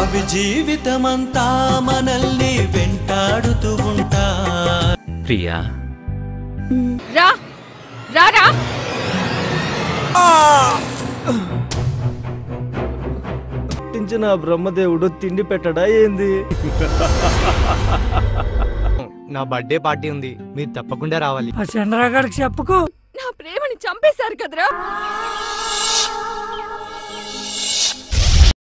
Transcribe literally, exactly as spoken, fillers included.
అవి జీవితమంతా మనల్ని వెంటాడుతూ ఉంటా. ప్రియా రా రా రా నా బ్రహ్మదేవుడు తిండి పెట్టడా ఏంది? నా బర్త్డే పార్టీ ఉంది, మీరు తప్పకుండా రావాలి. ఆ చంద్రగాడికి చెప్పుకో. నా ప్రేమని చంపేశారు కదరా.